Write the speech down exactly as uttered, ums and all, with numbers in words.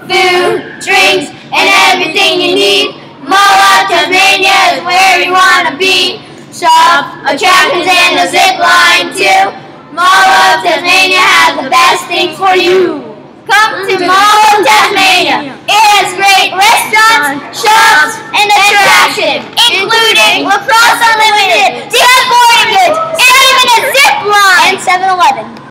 food, drinks, and everything you need. Mall of Tasmania is where you want to be. Shop, attractions, and a zip line too. Mall of Tasmania has the best things for you. Come to Mall of Tasmania. It has great restaurants, shops, and attractions, including Lacrosse Unlimited, skateboarding goods, and even a zip line. And seven eleven.